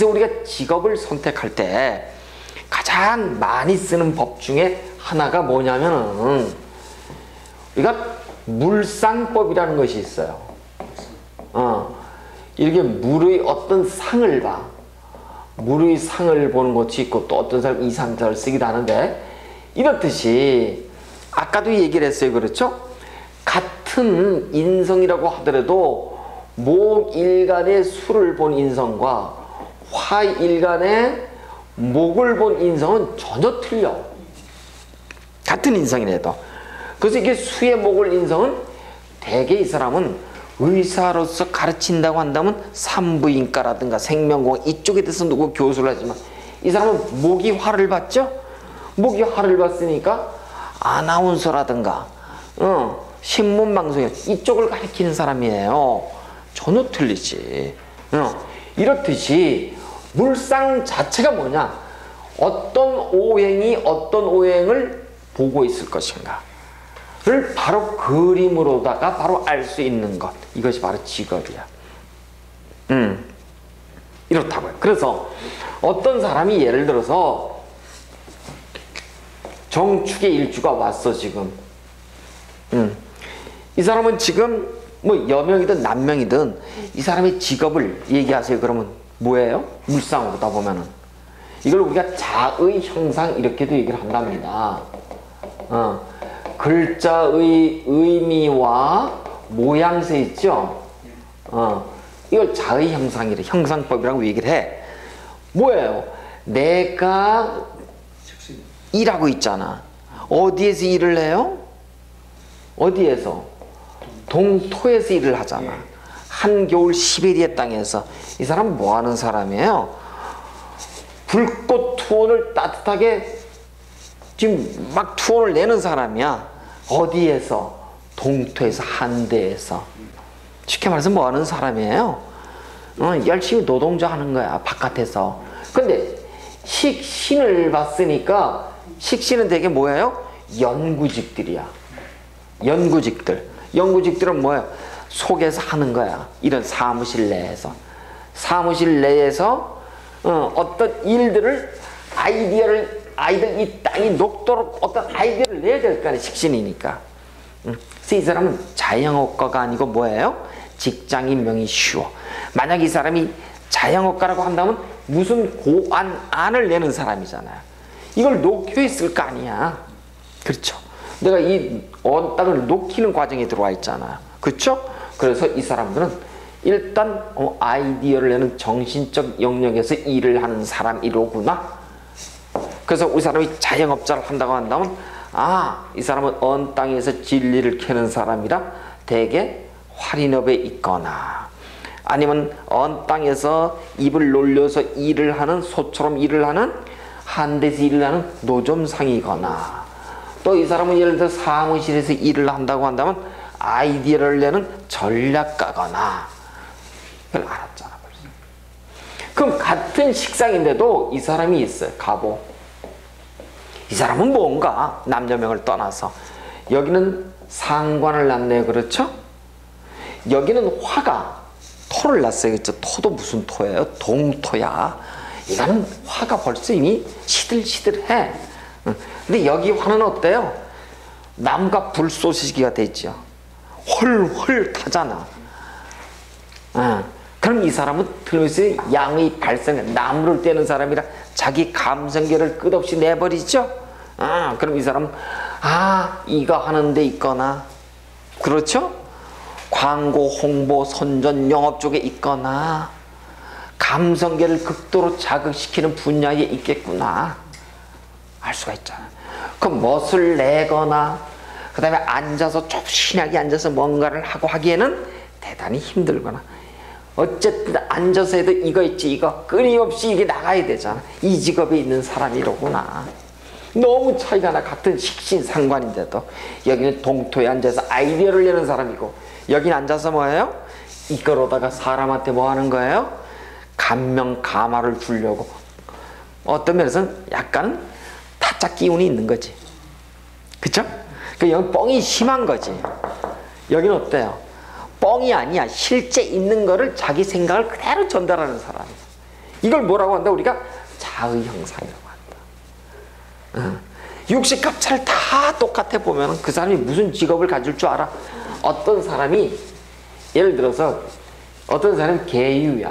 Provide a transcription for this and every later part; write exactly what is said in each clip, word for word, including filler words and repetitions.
그래서 우리가 직업을 선택할 때 가장 많이 쓰는 법 중에 하나가 뭐냐면은 우리가 물상법이라는 것이 있어요. 어, 이렇게 물의 어떤 상을 봐. 물의 상을 보는 것이 있고 또 어떤 사람 이상자를 쓰기도 하는데, 이렇듯이 아까도 얘기를 했어요. 그렇죠? 같은 인성이라고 하더라도 목일간의 수를 본 인성과 화일간의 목을 본 인성은 전혀 틀려. 같은 인성이라도. 그래서 이게 수의 목을 인성은 대개 이 사람은 의사로서 가르친다고 한다면 산부인과라든가 생명공학 이쪽에 대해서 누구 교수를 하지만, 이 사람은 목이 화를 받죠? 목이 화를 받으니까 아나운서라든가 어, 신문방송 이쪽을 가르치는 사람이에요. 전혀 틀리지. 어, 이렇듯이 물상 자체가 뭐냐? 어떤 오행이 어떤 오행을 보고 있을 것인가 를 바로 그림으로다가 바로 알 수 있는 것, 이것이 바로 직업이야. 음, 이렇다고요. 그래서 어떤 사람이 예를 들어서 정축의 일주가 왔어 지금. 음, 이 사람은 지금 뭐 여명이든 남명이든 이 사람의 직업을 얘기하세요. 그러면 뭐예요? 물상으로다 보면은 이걸 우리가 자의 형상 이렇게도 얘기를 한답니다. 어. 글자의 의미와 모양새 있죠? 어, 이걸 자의 형상이래. 형상법이라고 얘기를 해. 뭐예요? 내가 일하고 있잖아. 어디에서 일을 해요? 어디에서? 동토에서 일을 하잖아. 한겨울 시베리아 땅에서. 이 사람은 뭐 하는 사람이에요? 불꽃 투혼을 따뜻하게 지금 막 투혼을 내는 사람이야. 어디에서? 동토에서, 한대에서. 쉽게 말해서 뭐 하는 사람이에요? 어, 열심히 노동자 하는 거야, 바깥에서. 근데 식신을 봤으니까 식신은 되게 뭐예요? 연구직들이야. 연구직들. 연구직들은 뭐예요? 속에서 하는 거야. 이런 사무실 내에서. 사무실 내에서 어, 어떤 일들을, 아이디어를 아이들 이 땅이 녹도록 어떤 아이디어를 내야 될 거 아니에요. 식신이니까. 그래서 이 사람은 자영업가가 아니고 뭐예요? 직장인명이 쉬워. 만약 이 사람이 자영업가라고 한다면 무슨 고안 안을 내는 사람이잖아요. 이걸 녹여있을 거 아니야. 그렇죠? 내가 이 언 땅을 녹이는 과정에 들어와 있잖아요. 그렇죠? 그래서 이 사람들은 일단 어, 아이디어를 내는 정신적 영역에서 일을 하는 사람이로구나. 그래서 우리 사람이 자영업자를 한다고 한다면, 아, 이 사람은 언 땅에서 진리를 캐는 사람이라 대개 활인업에 있거나, 아니면 언 땅에서 입을 놀려서 일을 하는, 소처럼 일을 하는, 한대에서 일을 하는 노점상이거나, 또 이 사람은 예를 들어 사무실에서 일을 한다고 한다면 아이디어를 내는 전략가거나. 그걸 알았잖아 벌써. 그럼 같은 식상인데도 이 사람이 있어요. 갑오. 이 사람은 뭔가 남녀명을 떠나서 여기는 상관을 낳네요. 그렇죠? 여기는 화가 토를 낳았어요. 그렇죠? 토도 무슨 토예요? 동토야. 이거는 화가 벌써 이미 시들시들해. 근데 여기 화는 어때요? 남과 불쏘시기가 되죠. 헐헐 타잖아. 그럼 이 사람은 틀림없이 양의 발생, 나무를 떼는 사람이라 자기 감성계를 끝없이 내버리죠. 아, 그럼 이 사람은 아, 이거 하는 데 있거나, 그렇죠? 광고, 홍보, 선전, 영업 쪽에 있거나 감성계를 극도로 자극시키는 분야에 있겠구나 알 수가 있잖아. 그럼 멋을 내거나 그 다음에 앉아서 조신하게 앉아서 뭔가를 하고 하기에는 대단히 힘들거나, 어쨌든 앉아서 해도 이거 있지, 이거 끊임없이 이게 나가야 되잖아. 이 직업에 있는 사람이로구나. 너무 차이가 나. 같은 식신상관인데도 여기는 동토에 앉아서 아이디어를 내는 사람이고, 여기는 앉아서 뭐예요? 이거로다가 사람한테 뭐 하는 거예요? 감명 감화를 주려고. 어떤 면에서는 약간 타짜 기운이 있는 거지. 그쵸? 그 여기 뻥이 심한 거지. 여기는 어때요? 뻥이 아니야. 실제 있는 거를 자기 생각을 그대로 전달하는 사람. 이걸 뭐라고 한다? 우리가 자의 형상이라고 한다. 어. 육식 갑찰 다 똑같아 보면 그 사람이 무슨 직업을 가질 줄 알아? 어떤 사람이 예를 들어서 어떤 사람이 계유야.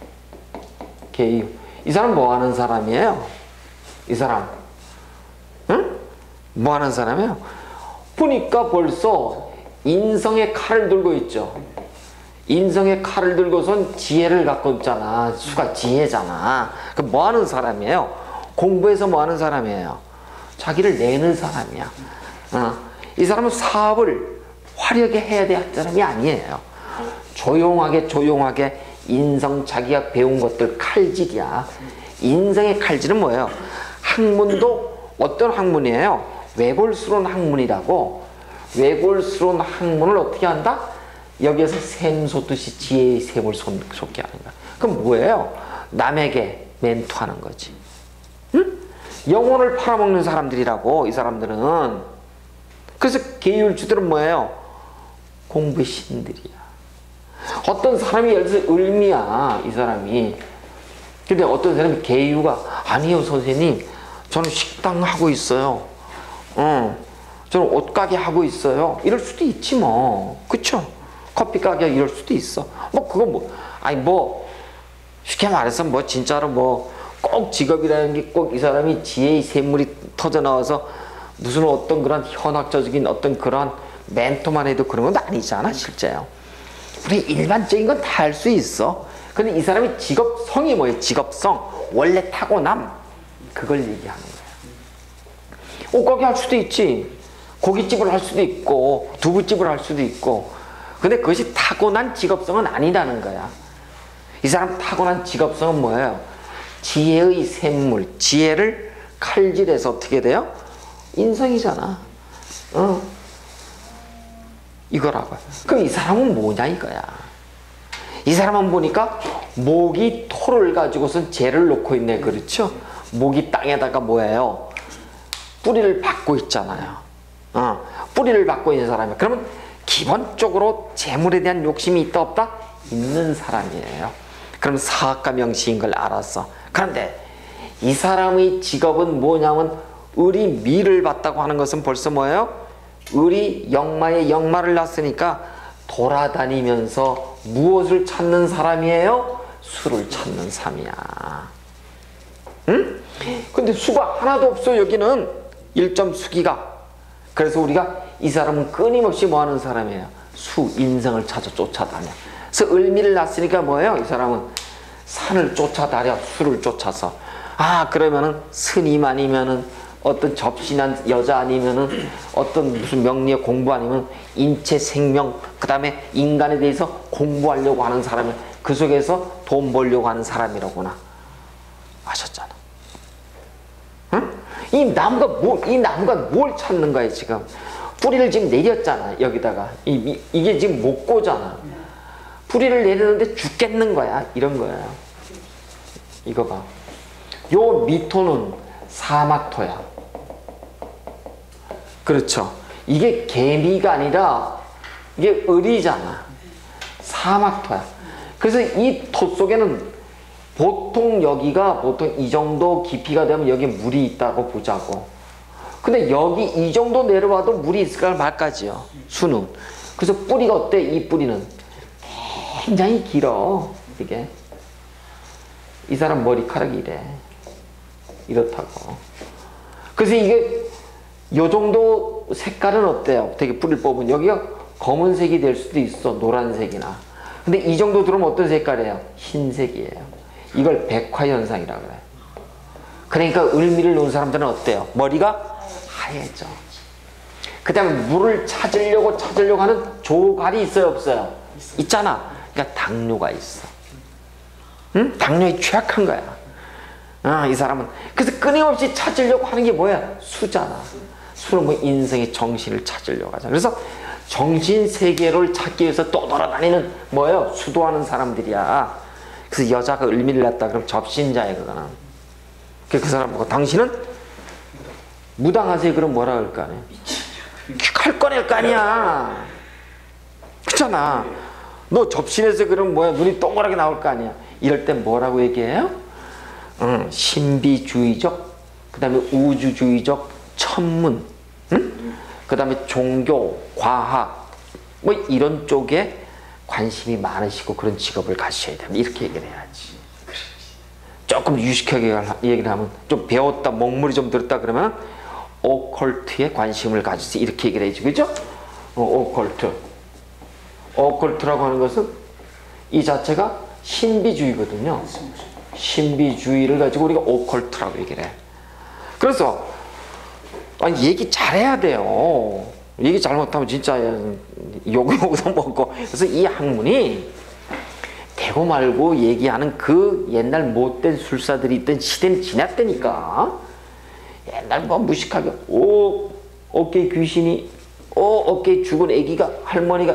계유. 이 사람 뭐 하는 사람이에요? 이 사람. 응? 뭐 하는 사람이에요? 보니까 벌써 인성의 칼을 들고 있죠. 인성의 칼을 들고선 지혜를 갖고 있잖아. 수가 지혜잖아. 그 뭐 하는 사람이에요? 공부해서 뭐 하는 사람이에요? 자기를 내는 사람이야. 어. 이 사람은 사업을 화려하게 해야 될 사람이 아니에요. 조용하게 조용하게 인성 자기가 배운 것들 칼질이야. 인성의 칼질은 뭐예요? 학문도 어떤 학문이에요? 외골스러운 학문이라고. 외골스러운 학문을 어떻게 한다? 여기에서 샘 솟듯이 지혜의 샘을 솟게 하는 거야. 그럼 뭐예요? 남에게 멘토하는 거지. 응? 영혼을 팔아먹는 사람들이라고, 이 사람들은. 그래서 계율주들은 뭐예요? 공부의 신들이야. 어떤 사람이 예를 들어서 을미야, 이 사람이. 근데 어떤 사람이 계유가, 아니요 선생님, 저는 식당 하고 있어요. 어, 저는 옷가게 하고 있어요. 이럴 수도 있지 뭐. 그쵸? 커피가게 이럴 수도 있어. 뭐 그거 뭐, 아니 뭐 쉽게 말해서 뭐 진짜로 뭐 꼭 직업이라는 게 꼭 이 사람이 지혜의 샘물이 터져 나와서 무슨 어떤 그런 현학적인 어떤 그런 멘토만 해도 그런 건 아니잖아 실제요. 우리 일반적인 건 다 할 수 있어. 근데 이 사람의 직업성이 뭐예요? 직업성, 원래 타고남, 그걸 얘기하는 거야. 옷가게 할 수도 있지, 고깃집을 할 수도 있고 두부집을 할 수도 있고. 근데 그것이 타고난 직업성은 아니라는 거야. 이 사람 타고난 직업성은 뭐예요? 지혜의 샘물, 지혜를 칼질해서 어떻게 돼요? 인성이잖아. 어. 이거라고요. 그럼 이 사람은 뭐냐 이거야. 이 사람은 보니까 목이 토를 가지고선 재를 놓고 있네. 그렇죠? 목이 땅에다가 뭐예요? 뿌리를 받고 있잖아요. 어. 뿌리를 받고 있는 사람이야. 그러면 기본적으로 재물에 대한 욕심이 있다 없다? 있는 사람이에요. 그럼 사학과 명시인 걸 알았어. 그런데 이 사람의 직업은 뭐냐면 을이 미를 받다고 하는 것은 벌써 뭐예요? 을이 역마에 역마를 낳았으니까 돌아다니면서 무엇을 찾는 사람이에요? 수를 찾는 사람이야. 응? 근데 수가 하나도 없어. 여기는 일 점 수기가. 그래서 우리가 이 사람은 끊임없이 뭐 하는 사람이에요? 수, 인성을 찾아 쫓아다녀. 그래서 을미를 낳았으니까 뭐예요? 이 사람은 산을 쫓아다녀. 수를 쫓아서. 아, 그러면은 스님 아니면은 어떤 접신한 여자 아니면은 어떤 무슨 명리의 공부 아니면 인체 생명, 그 다음에 인간에 대해서 공부하려고 하는 사람이 그 속에서 돈 벌려고 하는 사람이라구나. 아셨잖아. 응? 이 나무가 뭐, 이 나무가 뭘 찾는 거야 지금? 뿌리를 지금 내렸잖아 여기다가. 이, 이, 이게 지금 못 고잖아. 뿌리를 내리는데 죽겠는 거야. 이런 거야. 이거 봐. 요 미토는 사막토야. 그렇죠. 이게 개미가 아니라 이게 을이잖아. 사막토야. 그래서 이 토 속에는 보통 여기가 보통 이 정도 깊이가 되면 여기 물이 있다고 보자고. 근데 여기 이 정도 내려와도 물이 있을까 말까지요. 수는. 그래서 뿌리가 어때? 이 뿌리는 굉장히 길어. 이게 이 사람 머리카락이 이래. 이렇다고. 그래서 이게 요 정도 색깔은 어때요? 되게 뿌리를 뽑으면 여기가 검은색이 될 수도 있어. 노란색이나. 근데 이 정도 들어오면 어떤 색깔이에요? 흰색이에요. 이걸 백화현상이라 그래. 그러니까 을미를 놓은 사람들은 어때요? 머리가 하얘져. 그 다음에 물을 찾으려고 찾으려고 하는 조갈이 있어요 없어요? 있잖아. 그러니까 당뇨가 있어. 응? 당뇨에 취약한 거야. 아, 이 사람은. 그래서 끊임없이 찾으려고 하는 게 뭐야? 수잖아. 수는 뭐 인생의 정신을 찾으려고 하잖아. 그래서 정신 세계를 찾기 위해서 또 돌아다니는 뭐예요? 수도하는 사람들이야. 그래서 여자가 을미를 낳았다 그럼 접신자야 그거는. 그 사람 보고 당신은 무당하세요 그럼 뭐라 그럴 거 아니야? 칼 꺼낼 거 아니야. 그렇잖아. 너 접신해서 그럼 뭐야? 눈이 동그랗게 나올 거 아니야. 이럴 땐 뭐라고 얘기해요? 응, 신비주의적, 그 다음에 우주주의적 천문, 응? 그 다음에 종교, 과학, 뭐 이런 쪽에 관심이 많으시고 그런 직업을 가셔야 됩니다. 이렇게 얘기를 해야지. 조금 유식하게 얘기를 하면 좀 배웠다, 먹물이 좀 들었다 그러면 오컬트에 관심을 가지세요. 이렇게 얘기를 해야지. 그죠? 어, 오컬트. 오컬트라고 하는 것은 이 자체가 신비주의거든요. 신비주의를 가지고 우리가 오컬트라고 얘기를 해. 그래서 아니, 얘기 잘해야 돼요. 얘기 잘못하면 진짜 욕욕도 먹고. 그래서 이 학문이 대고 말고 얘기하는 그 옛날 못된 술사들이 있던 시대는 지났다니까. 옛날 뭐 무식하게 오 어깨에 귀신이 오 어깨에 죽은 애기가 할머니가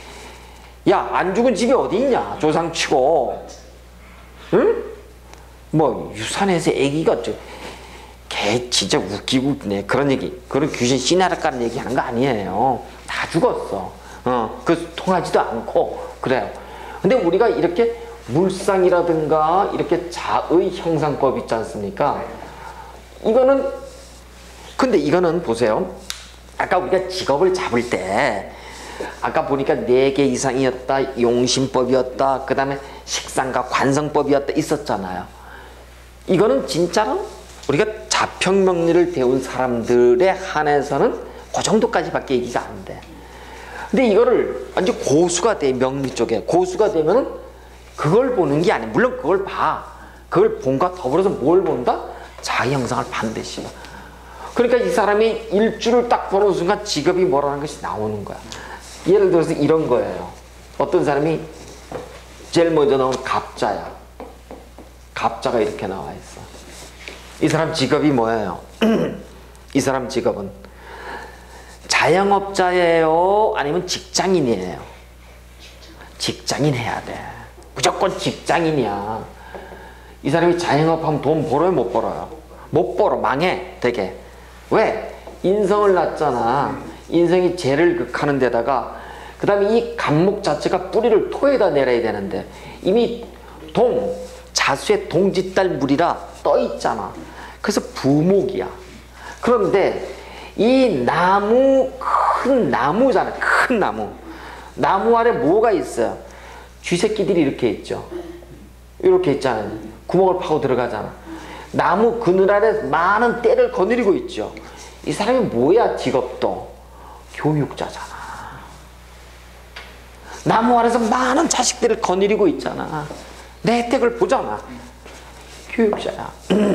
야 안 죽은 집이 어디 있냐 조상치고 응? 뭐 유산에서 애기가 저 걔 진짜 웃기고 네 그런 얘기 그런 귀신 씨나라 까는 얘기 하는 거 아니에요. 다 죽었어. 어 그 통하지도 않고 그래요. 근데 우리가 이렇게 물상이라든가 이렇게 자의 형상법 있지 않습니까? 이거는 근데 이거는 보세요. 아까 우리가 직업을 잡을 때 아까 보니까 네 개 이상이었다, 용신법이었다, 그 다음에 식상과 관성법이었다 있었잖아요. 이거는 진짜로 우리가 자평명리를 배운 사람들에 한해서는 그 정도까지밖에 얘기가 안 돼. 근데 이거를 완전 고수가 돼, 명리 쪽에. 고수가 되면은 그걸 보는 게 아니야. 물론 그걸 봐. 그걸 본과 더불어서 뭘 본다? 자의 형상을 반드시 봐. 그러니까 이 사람이 일주를 딱 보는 순간 직업이 뭐라는 것이 나오는 거야. 예를 들어서 이런 거예요. 어떤 사람이 제일 먼저 나오는 갑자야. 갑자가 이렇게 나와 있어. 이 사람 직업이 뭐예요? 이 사람 직업은 자영업자예요? 아니면 직장인이에요? 직장인 해야 돼. 무조건 직장인이야. 이 사람이 자영업하면 돈 벌어요? 못 벌어요? 못 벌어. 망해. 되게. 왜? 인성을 낳잖아. 인성이 죄를 극하는 데다가 그 다음에 이 감목 자체가 뿌리를 토에다 내려야 되는데 이미 동, 자수의 동짓달 물이라 떠 있잖아. 그래서 부목이야. 그런데 이 나무, 큰 나무잖아. 큰 나무. 나무 아래 뭐가 있어요? 쥐새끼들이 이렇게 있죠. 이렇게 있잖아요. 구멍을 파고 들어가잖아. 나무 그늘 아래 많은 때를 거느리고 있죠. 이 사람이 뭐야 직업도? 교육자잖아. 나무 아래서 많은 자식들을 거느리고 있잖아. 내 혜택을 보잖아. 교육자야.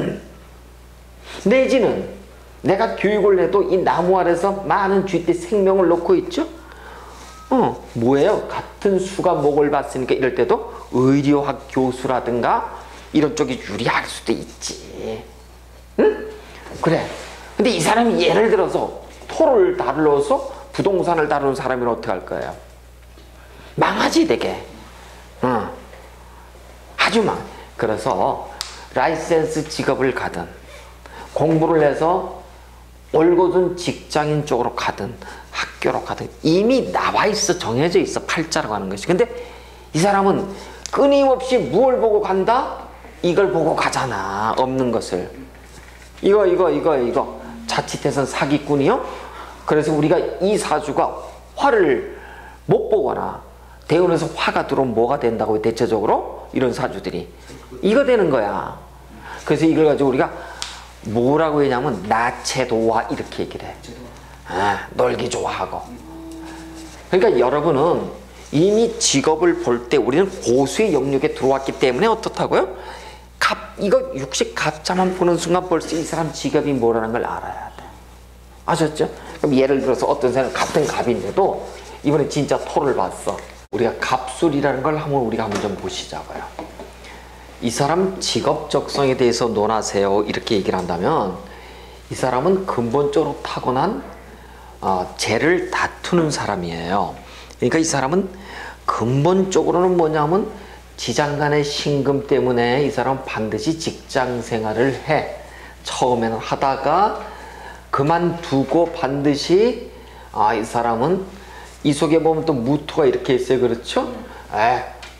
내지는 내가 교육을 해도 이 나무 아래서 많은 쥐떼 생명을 놓고 있죠. 어, 뭐예요? 같은 수가 목을 봤으니까 이럴 때도 의료학 교수라든가 이런 쪽이 유리할 수도 있지. 응? 그래. 근데 이 사람이 예를 들어서 토를 다루어서 부동산을 다루는 사람이면 어떻게 할 거예요? 망하지 되게. 어. 아주 망. 그래서 라이센스 직업을 가든 공부를 해서 올곧은 직장인 쪽으로 가든 학교로 가든 이미 나와 있어. 정해져 있어. 팔자라고 하는 것이. 근데 이 사람은 끊임없이 무엇을 보고 간다? 이걸 보고 가잖아. 없는 것을. 이거 이거 이거 이거 자칫해선 사기꾼이요? 그래서 우리가 이 사주가 화를 못 보거나 대운에서 화가 들어오면 뭐가 된다고 대체적으로? 이런 사주들이 이거 되는 거야. 그래서 이걸 가지고 우리가 뭐라고 했냐면 나체도화 이렇게 얘기를 해. 아, 놀기 좋아하고. 그러니까 여러분은 이미 직업을 볼 때 우리는 고수의 영역에 들어왔기 때문에 어떻다고요? 갑, 이거 육식 갑자만 보는 순간 벌써 이 사람 직업이 뭐라는 걸 알아야 돼. 아셨죠? 그럼 예를 들어서 어떤 사람은 같은 갑인데도 이번에 진짜 토를 봤어. 우리가 갑술이라는 걸 한번 우리가 한번 좀 보시자고요. 이 사람 직업 적성에 대해서 논하세요. 이렇게 얘기를 한다면 이 사람은 근본적으로 타고난 어, 죄를 다투는 사람이에요. 그러니까 이 사람은 근본적으로는 뭐냐면 지장간의 신금 때문에 이 사람은 반드시 직장 생활을 해. 처음에는 하다가 그만두고 반드시 아, 이 사람은 이 속에 보면 또 무토가 이렇게 있어요. 그렇죠? 에,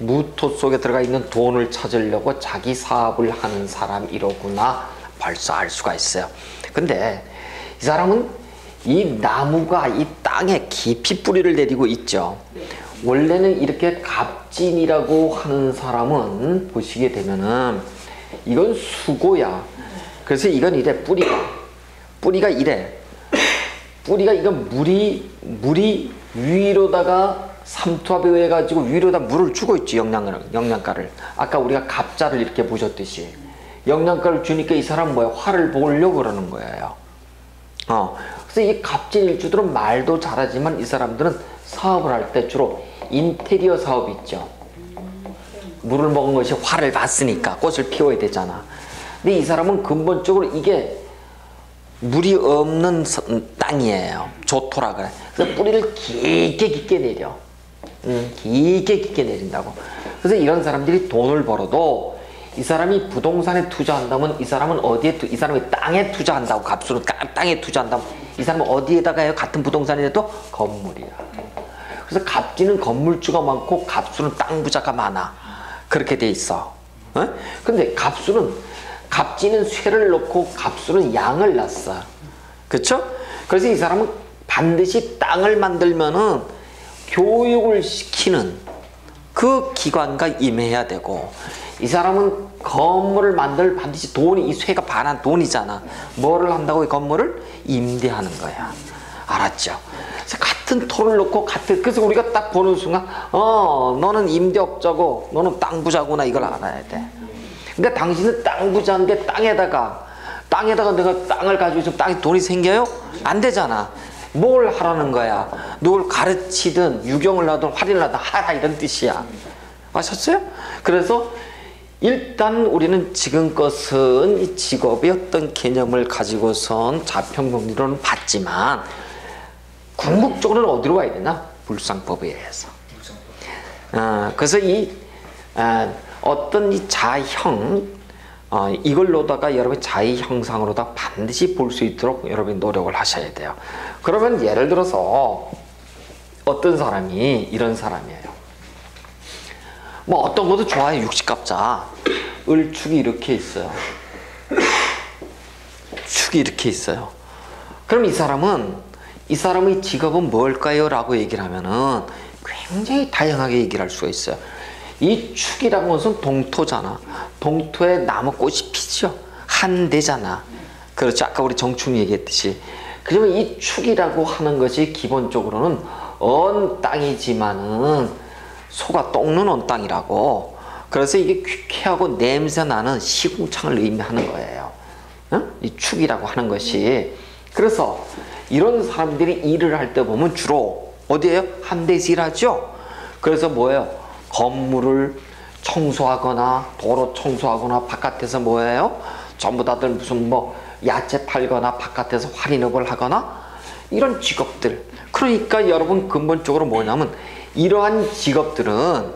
무토 속에 들어가 있는 돈을 찾으려고 자기 사업을 하는 사람이로구나 벌써 알 수가 있어요. 근데 이 사람은 이 나무가 이 땅에 깊이 뿌리를 내리고 있죠. 원래는 이렇게 갑진이라고 하는 사람은 보시게 되면은 이건 수고야. 그래서 이건 이래 뿌리가 뿌리가 이래 뿌리가 이건 물이 물이 위로다가 삼투압에 의해 가지고 위로다 물을 주고 있지. 영양을 영양가를 아까 우리가 갑자를 이렇게 보셨듯이 영양가를 주니까 이 사람 뭐야 화를 보려고 그러는 거예요. 어 그래서 이 갑진일주들은 말도 잘하지만 이 사람들은 사업을 할 때 주로 인테리어 사업 있죠. 물을 먹은 것이 화를 받으니까 꽃을 피워야 되잖아. 근데 이 사람은 근본적으로 이게 물이 없는 땅이에요. 조토라 그래. 그래서 뿌리를 깊게 깊게 내려. 음, 깊게 깊게 내린다고. 그래서 이런 사람들이 돈을 벌어도 이 사람이 부동산에 투자한다면 이 사람은 어디에 투, 이 사람이 땅에 투자한다고 값으로 땅에 투자한다면 이 사람은 어디에다가 해요? 같은 부동산이라도 건물이야. 그래서 갑진은 건물주가 많고 갑수는 땅 부자가 많아. 그렇게 돼 있어. 어? 근데 갑수는 갑진은 쇠를 놓고 갑수는 양을 낳았어. 그쵸? 그래서 이 사람은 반드시 땅을 만들면은 교육을 시키는 그 기관과 임해야 되고 이 사람은 건물을 만들 반드시 돈이 이 쇠가 반한 돈이잖아. 뭐를 한다고 이 건물을 임대하는 거야. 알았죠? 그래서 같은 토를 놓고 같은 그래서 우리가 딱 보는 순간 어 너는 임대업자고 너는 땅 부자구나 이걸 알아야 돼. 그러니까 당신은 땅 부자인데 땅에다가 땅에다가 내가 땅을 가지고 있으면 땅에 돈이 생겨요? 안 되잖아. 뭘 하라는 거야? 누굴 가르치든 유경을 하든 활인을 하든 하라 이런 뜻이야. 아셨어요? 그래서 일단 우리는 지금 것은 이 직업의 어떤 개념을 가지고선 자평론리론은 봤지만 궁극적으로는 어디로 가야 되나? 불상법에 의해서. 어, 그래서 이 어, 어떤 이 자형 어, 이걸로다가 여러분 자의 형상으로다 반드시 볼 수 있도록 여러분이 노력을 하셔야 돼요. 그러면 예를 들어서 어떤 사람이 이런 사람이에요. 뭐 어떤 것도 좋아요. 육식갑자 을축이 이렇게 있어요. 축이 이렇게 있어요. 그럼 이 사람은 이 사람의 직업은 뭘까요? 라고 얘기를 하면은 굉장히 다양하게 얘기를 할 수가 있어요. 이 축이라는 것은 동토잖아. 동토에 나무꽃이 피죠. 한대잖아. 그렇죠. 아까 우리 정충이 얘기했듯이. 그러면 이 축이라고 하는 것이 기본적으로는 언 땅이지만은 소가 똥는 언 땅이라고. 그래서 이게 퀴퀴하고 냄새나는 시궁창을 의미하는 거예요. 응? 이 축이라고 하는 것이. 그래서 이런 사람들이 일을 할 때 보면 주로 어디에요? 한대에서 일하죠. 그래서 뭐예요? 건물을 청소하거나 도로 청소하거나 바깥에서 뭐예요? 전부 다들 무슨 뭐 야채 팔거나 바깥에서 활인업을 하거나 이런 직업들. 그러니까 여러분 근본적으로 뭐냐면 이러한 직업들은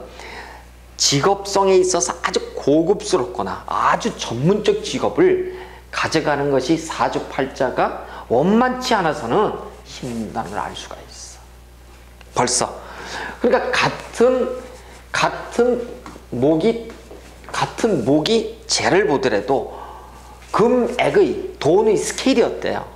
직업성에 있어서 아주 고급스럽거나 아주 전문적 직업을 가져가는 것이 사주팔자가 원만치 않아서는 힘든다는 걸 알 수가 있어. 벌써. 그러니까 같은 같은 목이 같은 목이 재를 보더라도 금액의 돈의 스케일이 어때요?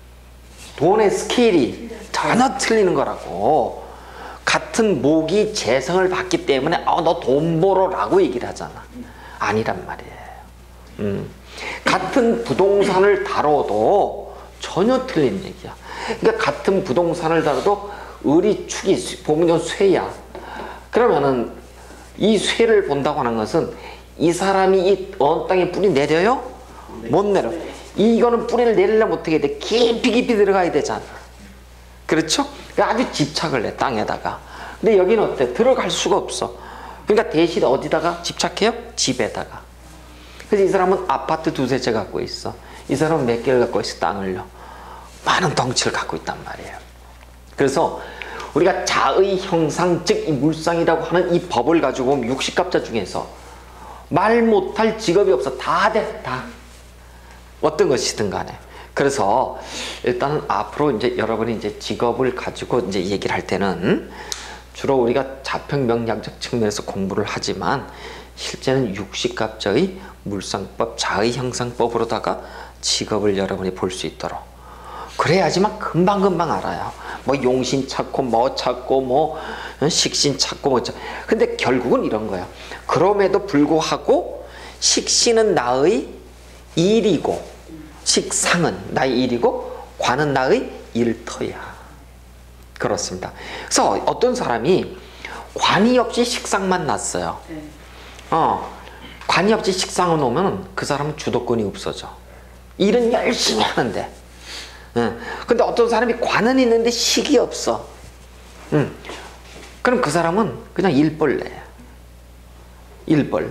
돈의 스케일이 전혀 틀리는 거라고. 같은 목이 재성을 받기 때문에 어, 너 돈 벌어 라고 얘기를 하잖아. 아니란 말이에요. 음. 같은 부동산을 다뤄도 전혀 틀린 얘기야. 그러니까 같은 부동산을 다뤄도 을이 축이 보면 쇠야. 그러면은 이 쇠를 본다고 하는 것은 이 사람이 이 언 땅에 뿌리 내려요? 못 내려. 이거는 뿌리를 내리려면 어떻게 돼? 깊이 깊이 들어가야 되잖아. 그렇죠? 아주 집착을 해 땅에다가. 근데 여기는 어때? 들어갈 수가 없어. 그러니까 대신 어디다가 집착해요? 집에다가. 그래서 이 사람은 아파트 두세 채 갖고 있어. 이 사람은 몇 개를 갖고 있어? 땅을요. 많은 덩치를 갖고 있단 말이에요. 그래서 우리가 자의 형상, 즉 이 물상이라고 하는 이 법을 가지고 보면 육식갑자 중에서 말 못할 직업이 없어. 다 돼, 다. 어떤 것이든 간에. 그래서 일단은 앞으로 이제 여러분이 이제 직업을 가지고 이제 얘기를 할 때는 주로 우리가 자평명리학적 측면에서 공부를 하지만 실제는 육식갑자의 물상법, 자의형상법으로다가 직업을 여러분이 볼 수 있도록 그래야지만 금방금방 알아요. 뭐 용신 찾고 뭐 찾고 뭐 식신 찾고 뭐 찾고. 근데 결국은 이런 거예요. 그럼에도 불구하고 식신은 나의 일이고 식상은 나의 일이고 관은 나의 일터야. 그렇습니다. 그래서 어떤 사람이 관이 없이 식상만 났어요. 어, 관이 없이 식상을 놓으면 그 사람은 주도권이 없어져. 일은 열심히 하는데. 응. 근데 어떤 사람이 관은 있는데 식이 없어. 응. 그럼 그 사람은 그냥 일벌레야. 일벌레.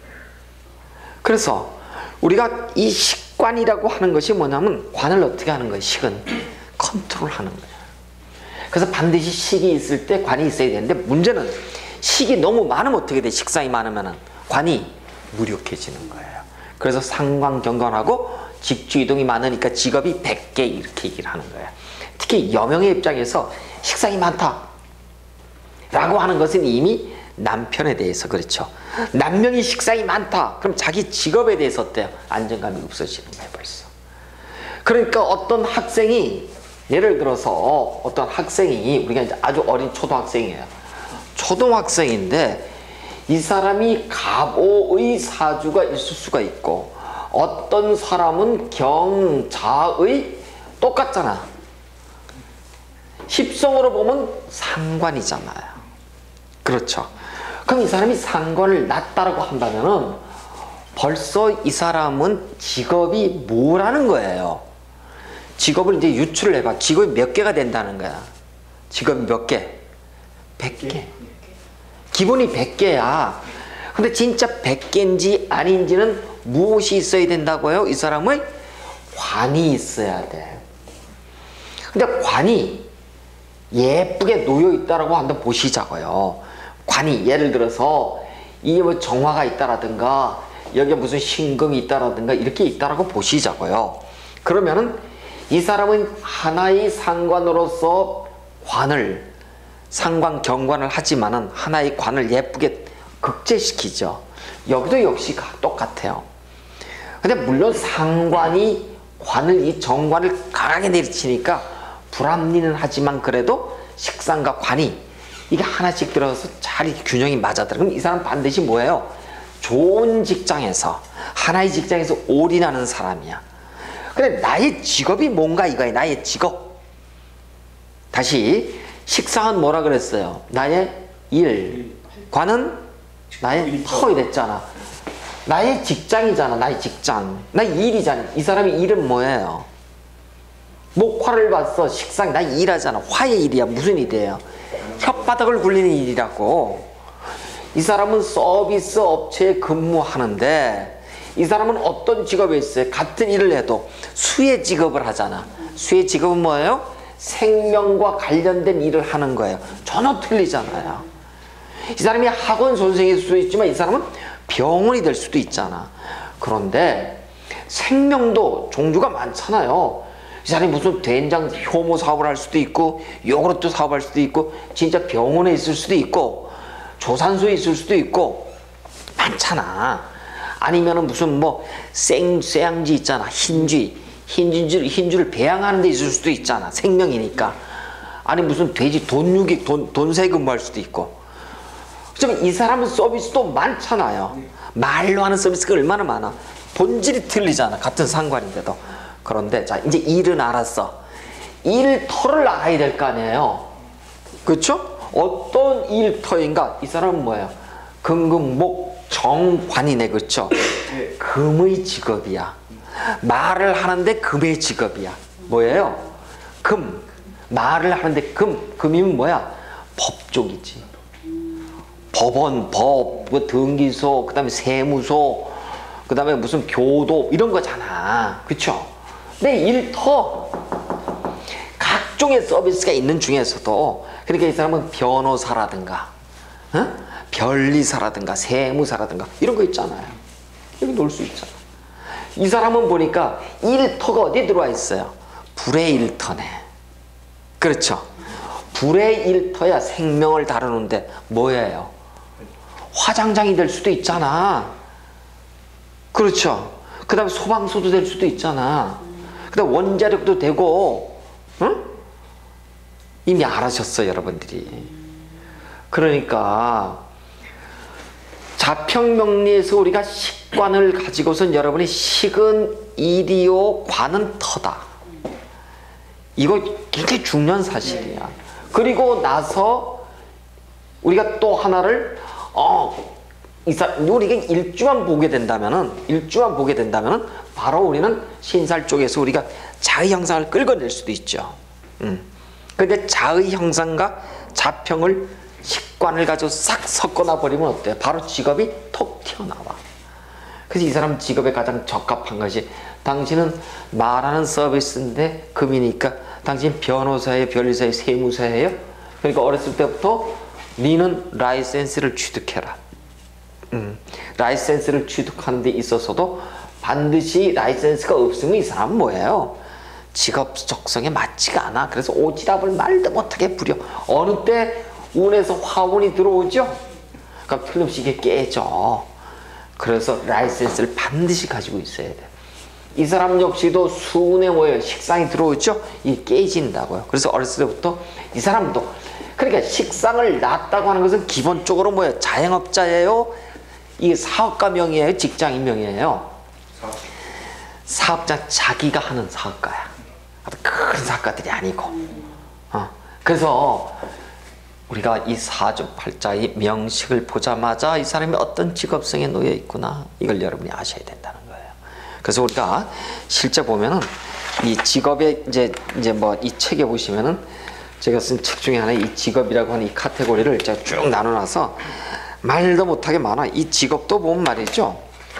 그래서 우리가 이 식관이라고 하는 것이 뭐냐면 관을 어떻게 하는 거예요? 식은 컨트롤하는 거예요. 그래서 반드시 식이 있을 때 관이 있어야 되는데 문제는 식이 너무 많으면 어떻게 돼? 식상이 많으면 관이 무력해지는 거예요. 그래서 상관경관하고 직주이동이 많으니까 직업이 백 개 이렇게 얘기를 하는 거예요. 특히 여명의 입장에서 식상이 많다 라고 하는 것은 이미 남편에 대해서 그렇죠. 남명이 식상이 많다. 그럼 자기 직업에 대해서 어때요? 안정감이 없어지는 거예요 벌써. 그러니까 어떤 학생이 예를 들어서 어떤 학생이 우리가 이제 아주 어린 초등학생이에요. 초등학생인데 이 사람이 갑오의 사주가 있을 수가 있고 어떤 사람은 경자의 똑같잖아. 십성으로 보면 상관이잖아요. 그렇죠. 그럼 이 사람이 상관을 났다라고 한다면은 벌써 이 사람은 직업이 뭐라는 거예요. 직업을 이제 유출을 해봐. 직업이 몇 개가 된다는 거야. 직업이 몇 개? 백 개. 기본이 백 개야. 근데 진짜 백 개인지 아닌지는 무엇이 있어야 된다고요? 이 사람의 관이 있어야 돼. 근데 관이 예쁘게 놓여 있다라고 한번 보시자고요. 관이 예를 들어서 이게 뭐 정화가 있다라든가 여기에 무슨 신금이 있다라든가 이렇게 있다라고 보시자고요. 그러면은 이 사람은 하나의 상관으로서 관을 상관 경관을 하지만은 하나의 관을 예쁘게 극제시키죠. 여기도 역시 똑같아요. 근데 물론 상관이 관을 이 정관을 강하게 내리치니까 불합리는 하지만 그래도 식상과 관이 이게 하나씩 들어서 잘 균형이 맞아들어. 그럼 이 사람 반드시 뭐예요? 좋은 직장에서 하나의 직장에서 올인하는 사람이야. 근데 나의 직업이 뭔가 이거야. 나의 직업. 다시 식상은 뭐라 그랬어요? 나의 일. 관은 나의 터이 됐잖아. 나의 직장이잖아. 나의 직장. 나의 일이잖아. 이 사람의 일은 뭐예요? 목화를 봤어. 식상. 나 일하잖아. 화의 일이야. 무슨 일이에요? 혓바닥을 굴리는 일이라고. 이 사람은 서비스 업체에 근무하는데 이 사람은 어떤 직업에 있어요? 같은 일을 해도 수의 직업을 하잖아. 수의 직업은 뭐예요? 생명과 관련된 일을 하는 거예요. 전혀 틀리잖아요. 이 사람이 학원 선생일 수도 있지만 이 사람은 병원이 될 수도 있잖아. 그런데 생명도 종류가 많잖아요. 이 사람이 무슨 된장 효모 사업을 할 수도 있고 요구르트 사업할 수도 있고 진짜 병원에 있을 수도 있고 조산소에 있을 수도 있고 많잖아. 아니면은 무슨 뭐 생, 쇠양지 있잖아. 흰쥐. 흰쥐를, 흰쥐를 배양하는 데 있을 수도 있잖아. 생명이니까. 아니 무슨 돼지 돈유기, 돈, 돈세 근무할 수도 있고. 이 사람은 서비스도 많잖아요. 말로 하는 서비스가 얼마나 많아. 본질이 틀리잖아. 같은 상관인데도. 그런데 자 이제 일은 알았어. 일터를 알아야 될 거 아니에요. 그렇죠? 어떤 일터인가? 이 사람은 뭐예요? 금금목 정관이네. 그렇죠? 금의 직업이야. 말을 하는데 금의 직업이야. 뭐예요? 금. 말을 하는데 금. 금이면 뭐야? 법 쪽이지. 법원, 법, 뭐 등기소, 그 다음에 세무소, 그 다음에 무슨 교도 이런 거잖아. 그쵸? 근데 일터 각종의 서비스가 있는 중에서도 그러니까 이 사람은 변호사라든가 어? 변리사라든가 세무사라든가 이런 거 있잖아요. 여기 놀 수 있잖아. 이 사람은 보니까 일터가 어디에 들어와 있어요? 불의 일터네. 그렇죠? 불의 일터야 생명을 다루는데 뭐예요? 화장장이 될 수도 있잖아. 그렇죠? 그 다음에 소방서도 될 수도 있잖아. 그 다음에 원자력도 되고, 응? 이미 알아셨어요, 여러분들이. 그러니까 자평명리에서 우리가 식관을 가지고선 여러분이 식은 이리요 관은 터다. 이거 굉장히 중요한 사실이야. 그리고 나서 우리가 또 하나를 어, 이사, 우리가 일주만 보게 된다면은 일주만 보게 된다면은 바로 우리는 신살 쪽에서 우리가 자의 형상을 끌어낼 수도 있죠. 음. 근데 자의 형상과 자평을 식관을 가지고 싹 섞어놔 버리면 어때요? 바로 직업이 톡 튀어나와. 그래서 이 사람 직업에 가장 적합한 것이, 당신은 말하는 서비스인데 금이니까 당신 변호사예요, 변리사예요, 세무사예요? 그러니까 어렸을 때부터 니는 라이센스를 취득해라. 음, 라이센스를 취득하는 데 있어서도 반드시 라이센스가 없으면 이 사람은 뭐예요? 직업 적성에 맞지가 않아. 그래서 오지랖을 말도 못하게 부려. 어느 때 운에서 화운이 들어오죠? 그럼 틀림없이 이게 깨져. 그래서 라이센스를 반드시 가지고 있어야 돼. 이 사람 역시도 수운에 뭐예요? 식상이 들어오죠? 이게 깨진다고요. 그래서 어렸을 때부터 이 사람도, 그러니까 식상을 낳았다고 하는 것은 기본적으로 뭐예요? 자영업자예요? 이게 사업가명이에요? 직장인명이에요? 사업자, 자기가 하는 사업가야. 큰 사업가들이 아니고. 어. 그래서 우리가 이 사주팔자의 명식을 보자마자 이 사람이 어떤 직업성에 놓여 있구나, 이걸 여러분이 아셔야 된다는 거예요. 그래서 우리가 실제 보면은 이 직업에 이제 이제 뭐 이 책에 보시면은 제가 쓴 책 중에 하나, 이 직업이라고 하는 이 카테고리를 제가 쭉 나눠놔서 말도 못하게 많아. 이 직업도 보면 말이죠.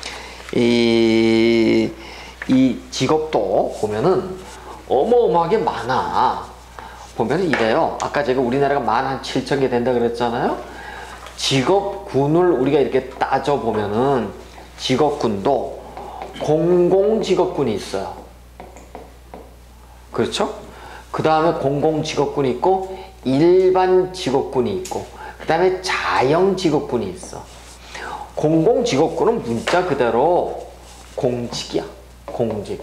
이, 이 직업도 보면은 어마어마하게 많아. 보면은 이래요. 아까 제가 우리나라가 만 한 칠천 개 된다 그랬잖아요. 직업군을 우리가 이렇게 따져보면은 직업군도 공공직업군이 있어요. 그렇죠? 그 다음에 공공직업군이 있고 일반 직업군이 있고 그 다음에 자영 직업군이 있어. 공공직업군은 문자 그대로 공직이야. 공직.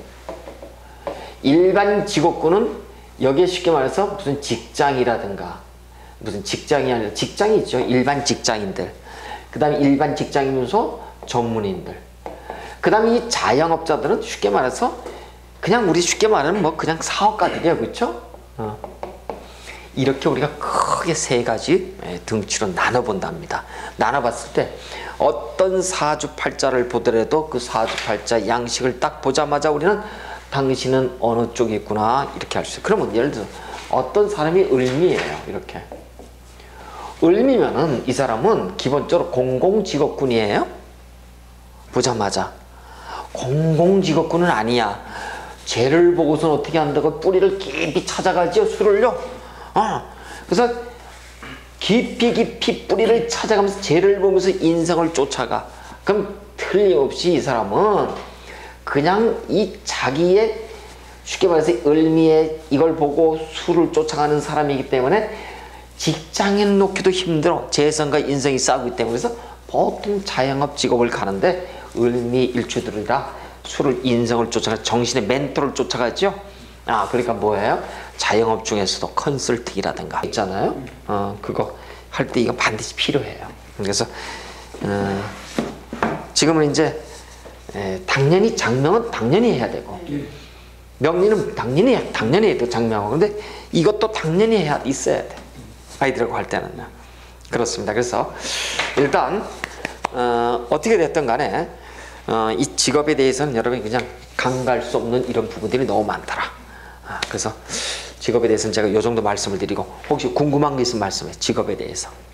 일반 직업군은 여기에 쉽게 말해서 무슨 직장이라든가, 무슨 직장이 아니라 직장이 있죠. 일반 직장인들. 그 다음에 일반 직장이면서 전문인들. 그 다음에 이 자영업자들은 쉽게 말해서 그냥 우리 쉽게 말하는 뭐 그냥 사업가들이야. 그렇죠? 어. 이렇게 우리가 크게 세 가지 등치로 나눠본답니다. 나눠봤을 때 어떤 사주팔자를 보더라도 그 사주팔자 양식을 딱 보자마자 우리는 당신은 어느 쪽에 있구나, 이렇게 할 수 있어요. 그러면 예를 들어 어떤 사람이 을미예요. 이렇게 을미면은 이 사람은 기본적으로 공공직업군이에요. 보자마자 공공직업군은 아니야. 죄를 보고서는 어떻게 한다고 뿌리를 깊이 찾아가죠. 술을요. 어. 그래서 깊이 깊이 뿌리를 찾아가면서 죄를 보면서 인생을 쫓아가. 그럼 틀림없이 이 사람은 그냥 이 자기의 쉽게 말해서 을미에 이걸 보고 수를 쫓아가는 사람이기 때문에 직장인 놓기도 힘들어. 재성과 인생이 싸우기 때문에. 그래서 보통 자영업 직업을 가는데 을미 일주들이라 수를 인생을 쫓아가 정신의 멘토를 쫓아가죠. 아, 그러니까 뭐예요? 자영업 중에서도 컨설팅이라든가 있잖아요. 어, 그거 할 때 이거 반드시 필요해요. 그래서 어, 지금은 이제 에, 당연히 장명은 당연히 해야 되고 명리는 당연히 당연히 해도 장명하고, 근데 이것도 당연히 해야 있어야 돼. 아이들하고 할 때는요. 그렇습니다. 그래서 일단 어, 어떻게 됐든 간에 어, 이 직업에 대해서는 여러분이 그냥 강갈 수 없는 이런 부분들이 너무 많더라. 아, 그래서 직업에 대해서는 제가 이 정도 말씀을 드리고, 혹시 궁금한 게 있으면 말씀해. 직업에 대해서.